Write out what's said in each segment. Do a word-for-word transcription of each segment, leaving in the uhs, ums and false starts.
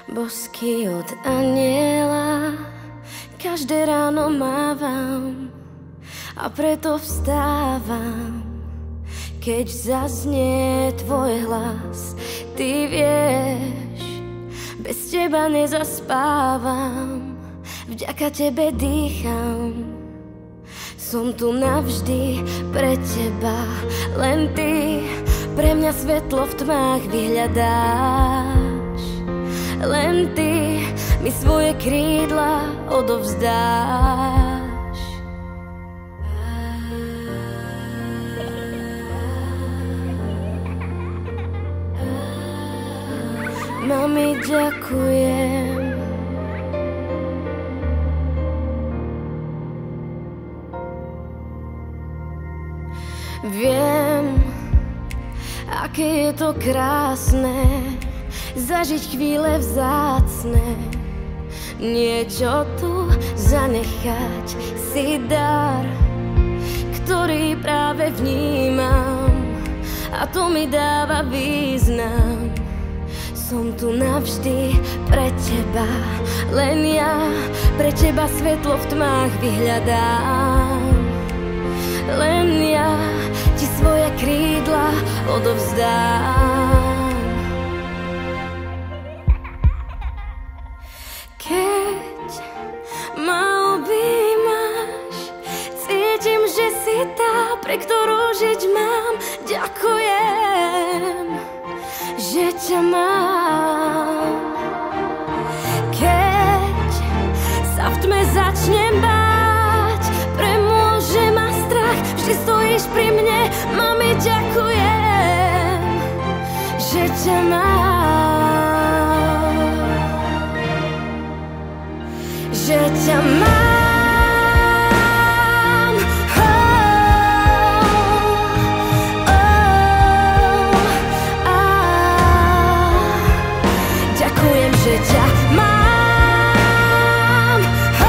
Bosky od aniela každé ráno mávam a preto vstávam, keď zaznie tvoj hlas. Ty vieš, bez teba nezaspávam, vďaka tebe dýcham. Som tu navždy pre teba, len ty pre mňa svetlo v tmách vyhľadáš. Len ty mi svoje krídla odovzdáš. Mami, ďakujem. Viem, aké je to krásne zažiť chvíle vzácne, niečo tu zanechať si dar, ktorý práve vnímam, a to mi dáva význam. Som tu navždy pre teba, len ja pre teba svetlo v tmách vyhľadám. Len ja ti svoje krídla odovzdám. Keď ma objímaš, cítim, že si tá, pre ktorú žiť mám. Ďakujem, že ťa mám. Keď sa v tme začnem báť, premôže ma strach, vždy stojíš pri mne. Mami, ďakujem, že ťa mám. Že ťa mám. Oh, oh, ah. Ďakujem, že ťa mám. Oh,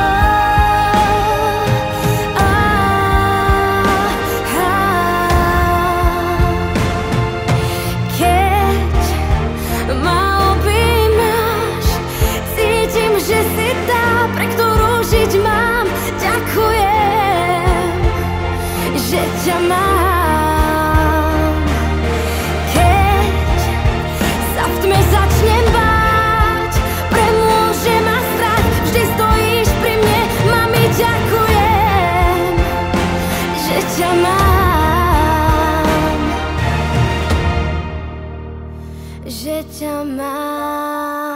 ah, ah. Keď ma objímaš, cítim, že si tá, pre ktorú žiť mám. Ďakujem, že ťa mám. Keď sa v tme začnem báť, premôže ma strach, vždy stojíš pri mne. Mami, ďakujem, že ťa mám. Že ťa mám.